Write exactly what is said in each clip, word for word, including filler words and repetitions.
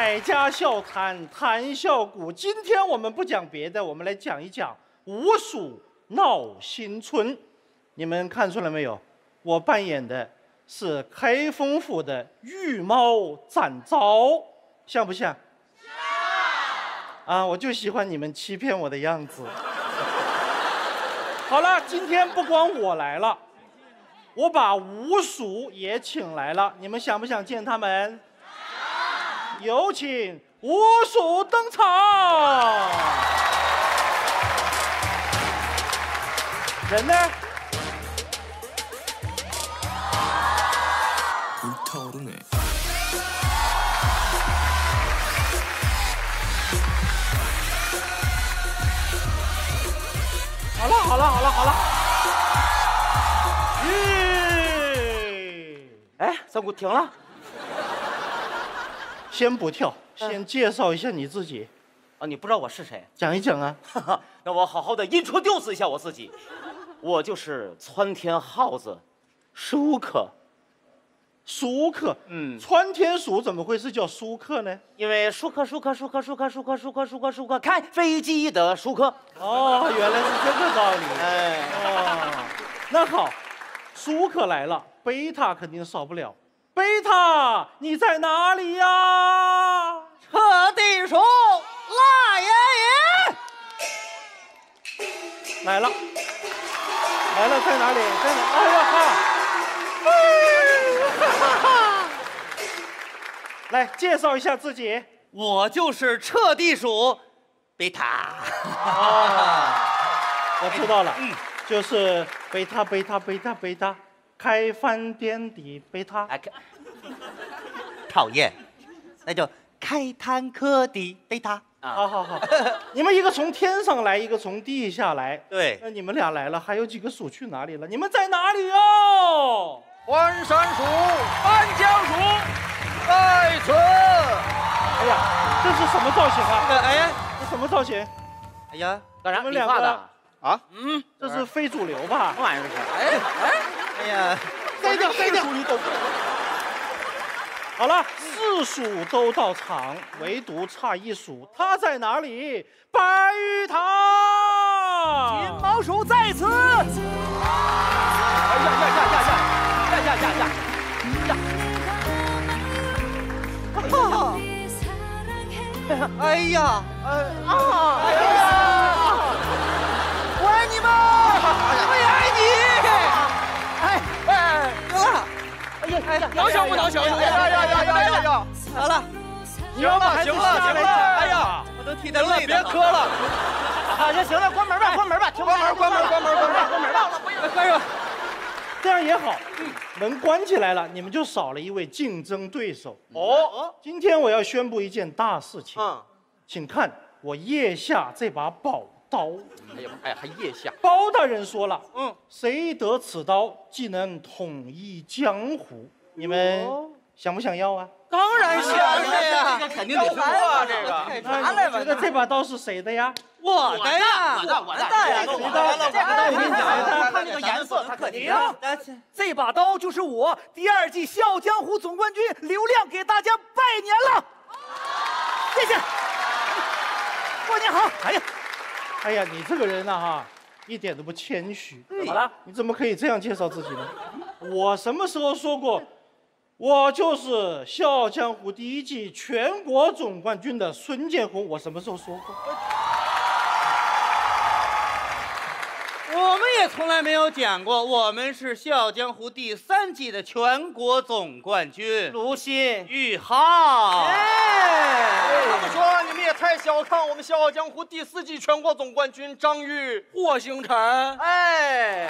百家笑谈，谈笑谷。今天我们不讲别的，我们来讲一讲吴蜀闹新春。你们看出来没有？我扮演的是开封府的御猫展昭，像不像？像。啊，我就喜欢你们欺骗我的样子。好了，今天不光我来了，我把吴蜀也请来了，你们想不想见他们？有请吴蜀登场。人呢？好了好了好了好了。耶！ 哎，三姑停了。 先不跳，先介绍一下你自己。 啊，你不知道我是谁？ 讲一讲啊。 那我好好的 introduce 一下我自己。我就是窜天耗子，舒克。 舒克， 嗯， 窜天鼠怎么会是叫舒克呢？ 因为舒克舒克舒克舒克舒克舒克舒克舒克开飞机的舒克。 哦，原来是这个道理。 哎， 哦，那好，舒克来了，贝塔肯定少不了。贝塔，你在哪里呀？ 彻地鼠辣爷爷来了，来了，在哪里？在哪？哎呀哈！来介绍一下自己。 我就是彻地鼠贝塔。 啊，我知道了，嗯，就是贝塔贝塔贝塔贝塔，开饭店的贝塔。 哎，讨厌，那就开坦克的贝塔。 好好好，你们一个从天上来，一个从地下来。 对， 那你们俩来了，还有几个鼠去哪里了？你们在哪里哟？ 环山鼠、安江鼠在此。 哎呀，这是什么造型啊？ 哎呀， 这什么造型？ 哎呀，干啥？ 你们两个啊？ 嗯，这是非主流吧？ 什么玩意儿这是？哎哎，哎呀， 塞掉塞掉。好了，四鼠都到场，唯独差一鼠，它在哪里？白玉堂。 金毛鼠在此。哎呀呀呀呀呀！呀呀呀呀！呀！ 哎呀， 哎啊！哎呀！我爱你们！我也爱你！哎哎，得了！哎呀哎呀， 能行不能行？ 呀呀呀呀呀呀呀！ 好了， 行了行了行了！哎呀， 我都替他行了， 累别磕了。 好，行行了，关门吧，关门吧， 关门关门关门关门关门吧。 哎呀！ 这样也好，门关起来了，你们就少了一位竞争对手。 哦， 今天我要宣布一件大事情， 嗯， 请看我腋下这把宝刀。 哎呀哎呀，还腋下。 包大人说了， 嗯， 谁得此刀，即能统一江湖。你们想不想要啊？ 当然想呀，这个肯定得要啊，这个。 那你觉得这把刀是谁的呀？ 我的呀， 我的我的呀， 谁的？ 这个我跟你讲， 看这个颜色，它肯定。 这把刀就是我第二季《笑傲江湖》总冠军刘亮给大家拜年了，谢谢，过年好。 哎呀，哎呀，你这个人啊哈，一点都不谦虚。 怎么了？ 你怎么可以这样介绍自己呢？我什么时候说过，我就是《笑傲江湖》第一季全国总冠军的孙建宏？我什么时候说过？ 我们也从来没有讲过，我们是《笑傲江湖》第三季的全国总冠军卢鑫、 玉浩。 哎， 这么说你们也太小看我们《笑傲江湖》第四季全国总冠军张玉、霍星辰。 哎，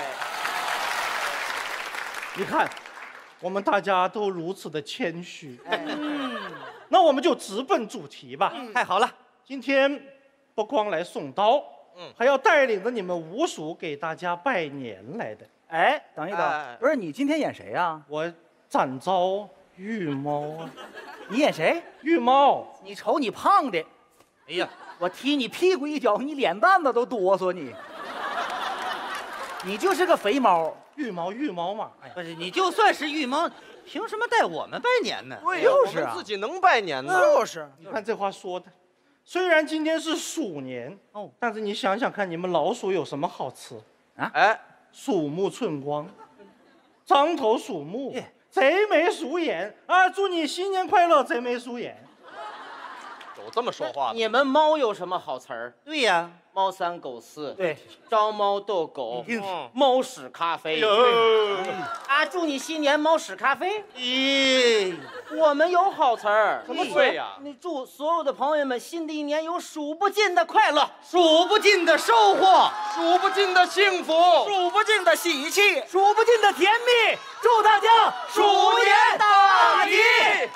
你看，我们大家都如此的谦虚。嗯，那我们就直奔主题吧。 太好了， 今天不光来送刀，嗯，还要带领着你们吴蜀给大家拜年来的。 哎，等一等， 哎不是你今天演谁呀？ 我展昭玉猫啊， 你演谁？ 玉猫， 你瞅你胖的， 哎呀， 我踢你屁股一脚，你脸蛋子都哆嗦你。你就是个肥猫。 玉毛玉毛嘛，哎呀， 不是，你就算是玉猫， 凭什么带我们拜年呢？ 对呀， 就是啊我们自己能拜年呢。 就是你看这话说的，虽然今天是鼠年哦， 但是你想想看，你们老鼠有什么好吃？ 哎， 鼠目寸光，獐头鼠目耶， 贼眉鼠眼啊！祝你新年快乐，贼眉鼠眼。 有这么说话的？ 你们猫有什么好词儿？ 对呀， 猫三狗四， 对， 招猫逗狗， 嗯猫屎咖啡。 哟， 啊，祝你新年猫屎咖啡。 咦， 我们有好词儿， 什么对呀？ 你祝所有的朋友们新的一年有数不尽的快乐。 数不尽的收获， 数不尽的幸福， 数不尽的喜气，数不尽的甜蜜，祝大家鼠年大吉！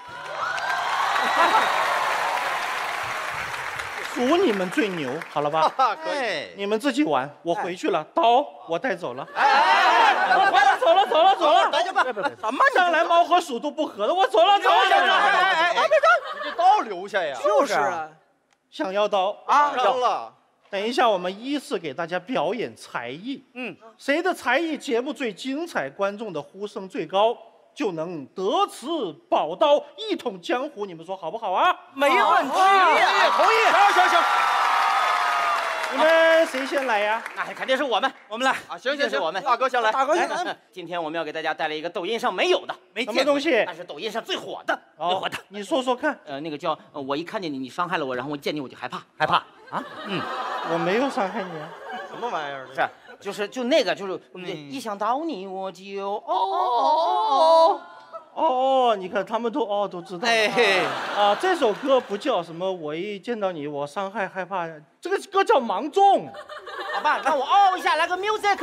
数你们最牛，好了吧？ 啊，可以。 哎， 你们自己玩，我回去了。刀我带走了。 哎哎哎， 快了，走了，走了，走了。 等吧， 什么将来猫和鼠都不和的，我走了，走了，走了。 哎哎哎，你这刀留下呀！ 就是啊， 想要刀当然了， 等一下，我们依次给大家表演才艺。 嗯， 谁的才艺节目最精彩，观众的呼声最高，就能得此宝刀，一统江湖。你们说好不好啊？ 没问题， 同意。行行行你们谁先来呀？ 那肯定是我们， 我们来， 啊，行行行， 这是我们大哥先来。 大哥先来来。 今天我们要给大家带来一个抖音上没有的， 没见过什么东西？ 但是抖音上最火的，最哦火的。 你说说看。 呃，那个叫呃我一看见你，你伤害了我，然后我见你我就害怕。 害怕啊？嗯， 我没有伤害你啊。 什么玩意儿？ 是，就是就那个，就是、 嗯一想到你我就哦哦哦哦，你看他们都哦都知道了。 哎嘿， 啊，这首歌不叫什么，我一见到你我伤害害怕，这个歌叫芒种。 哦，好吧，让我哦一下，来个 music。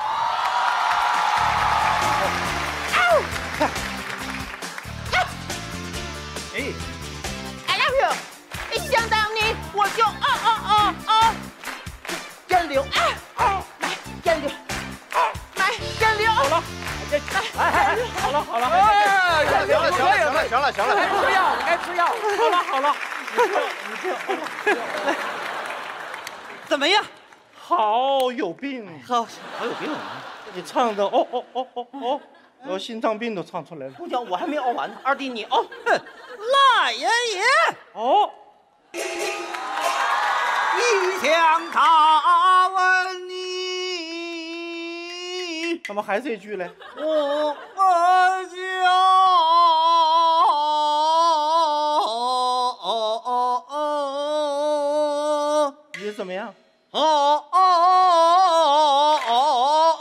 哎， I love you，一想到你我就哦哦哦哦，干流啊哦，来干流，来干流。好了， 哎，好了好了， 哎，行了行了行了行了行了， 吃药，该吃药。 好了好了， 怎么样？ 好有病， 好，好有病啊！ 你唱的哦哦哦哦哦，我心脏病都唱出来了。 不行，我还没熬完呢。二弟你哦， 哼，来爷爷， 哦， 一想他问你， 怎么还这句嘞？ 我就你怎么样？ 哦哦哦哦哦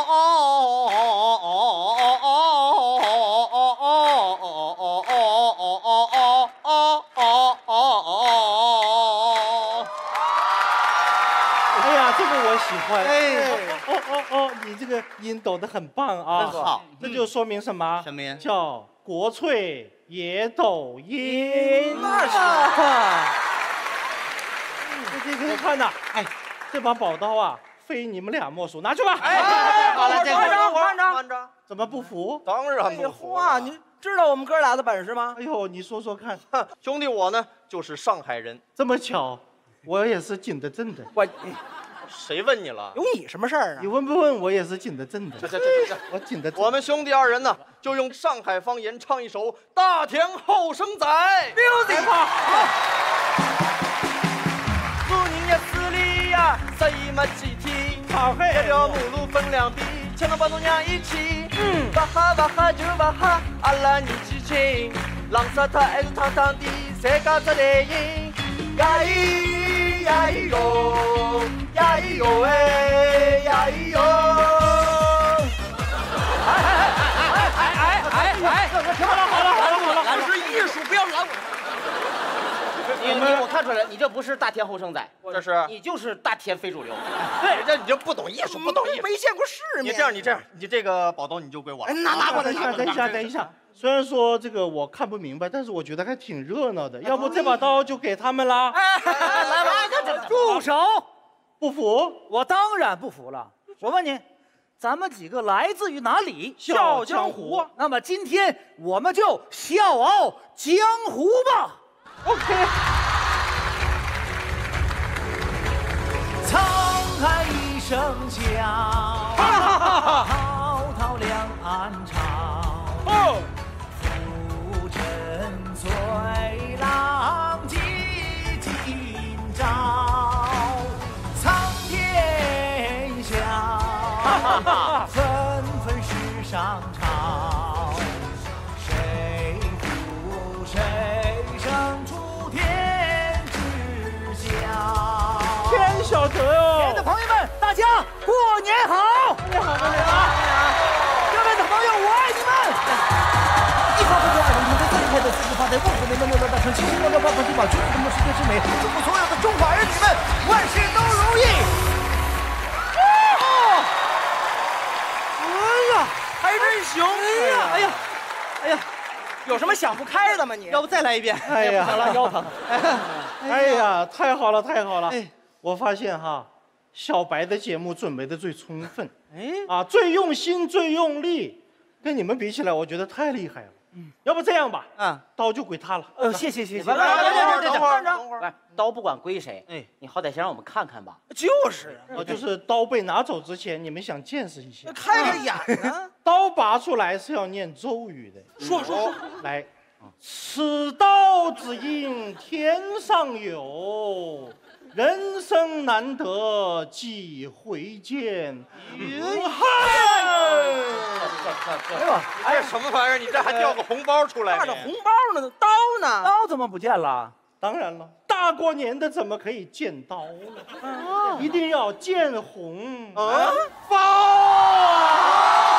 哎呀，这个我喜欢。 哎， 哦哦哦，你这个音抖得很棒啊！ 真好这就说明什么？ 什么呀叫国粹也抖音。 那是这这个看呐，哎，这把宝刀啊，非你们俩莫属，拿去吧。 哎， 好了这个慢着慢着慢着， 怎么不服？ 当然废不服话， 了。 你知道我们哥俩的本事吗？ 哎呦，你说说看， 哼兄弟我呢就是上海人， 这么巧，我也是景德镇的。 我谁问你了？ 有你什么事儿啊你？问不问，我也是景德镇的。 这这这这， 我景德镇。 我们兄弟二人呢就用上海方言唱一首《大田后生仔》。 music 祝你呀死里呀，谁没几天？ 好嘿这条母路分两边，牵了把农娘一起。嗯，哇哈哇哈就哇哈，阿拉年纪轻，浪沙滩还是汤汤的，谁家出来赢？呀咿呀咿哟，呀咿哟哎，呀咿哟。 哎哎哎！ 好了好了好了好了， 俺是艺术，不要拦我。 你你我看出来，你这不是大田后生仔， 这是你就是大田非主流。 对，这你就不懂艺术，不懂艺术。 没见过世面。 你这样，你这样，你这个宝刀你就归我了。 拿拿过来， 等一下等一下等一下。虽然说这个我看不明白，但是我觉得还挺热闹的。要不这把刀就给他们啦？ 来吧，住手！ 不服？ 我当然不服了。我问你，咱们几个来自于哪里？ 笑江湖。 那么今天我们就笑傲江湖吧。 OK。 沧海一声笑，滔滔两岸潮。 哦， 在瓮中的那那那很幸福的棒棒金宝，祝福我们世界之美，祝福所有的中华儿女们万事都如意。哦， 哎呀，还真行！ 哎呀，哎呀，哎呀，有什么想不开的吗你？ 要不再来一遍？ 哎呀， 好了，腰疼。 哎呀，太好了，太好了！ 哎， 我发现哈，小白的节目准备的最充分， 哎， 啊，最用心，最用力，跟你们比起来，我觉得太厉害了。嗯，要不这样吧， 啊， 刀就归他了。 呃，谢谢谢谢。 等会儿，等会儿，等会儿， 等会儿，刀不管归谁， 哎， 你好歹先让我们看看吧。 就是啊， 哦，就是刀被拿走之前，你们想见识一下。 开开眼呢。 刀拔出来是要念咒语的。 说说说， 来，此刀只应天上有，人生难得几回见。嗨！ 哎呦， 哎呀，什么玩意儿？你这还掉个红包出来？ 拿着红包呢，刀呢？刀怎么不见了？ 当然了，大过年的怎么可以见刀呢？一定要见红啊包啊！